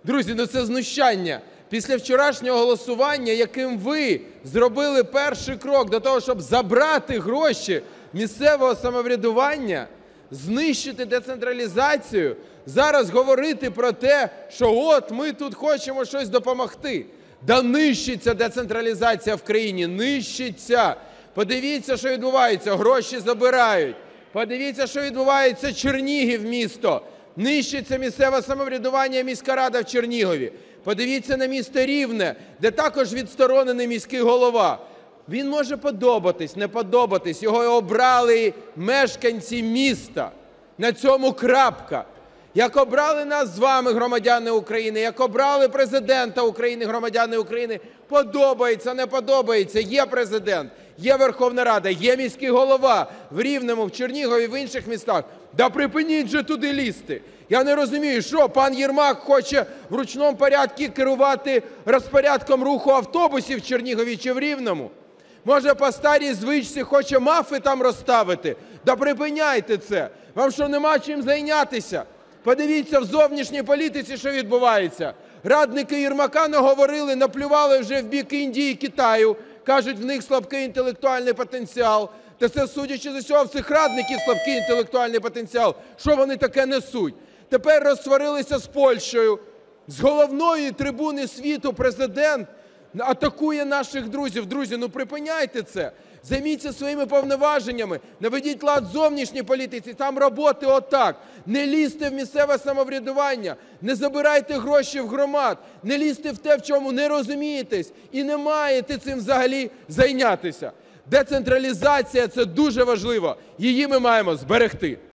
Друзі, ну це знущання. Після вчорашнього голосування, яким ви зробили перший крок до того, щоб забрати гроші місцевого самоврядування, знищити децентралізацію, зараз говорити про те, що от ми тут хочемо щось допомогти. Да нищиться децентралізація в країні, нищиться. Подивіться, що відбувається, гроші забирають. Подивіться, що відбувається, Чернігів місто. Нищиться місцеве самоврядування, міська рада в Чернігові. Подивіться на місто Рівне, де також відсторонений міський голова. Він може подобатись, не подобатись, його обрали мешканці міста. На цьому крапка. Як обрали нас з вами, громадяни України, як обрали президента України, громадяни України, подобається, не подобається, є президент, є Верховна Рада, є міський голова в Рівному, в Чернігові, в інших містах. Да припиніть же туди лізти. Я не розумію, що пан Єрмак хоче в ручному порядку керувати розпорядком руху автобусів в Чернігові чи в Рівному? Може, по старій звичці хоче мафи там розставити? Да припиняйте це. Вам що, нема чим зайнятися? Подивіться в зовнішній політиці, що відбувається. Радники Єрмака наговорили, наплювали вже в бік Індії і Китаю. Кажуть, в них слабкий інтелектуальний потенціал. Та це, судячи з усього, в цих радників слабкий інтелектуальний потенціал. Що вони таке несуть? Тепер розсварилися з Польщею. З головної трибуни світу президент атакує наших друзів. Друзі, ну припиняйте це. Займіться своїми повноваженнями, наведіть лад в зовнішній політиці, там роботи отак. Не лізьте в місцеве самоврядування, не забирайте гроші в громад, не лізьте в те, в чому не розумієтесь і не маєте цим взагалі зайнятися. Децентралізація – це дуже важливо, її ми маємо зберегти.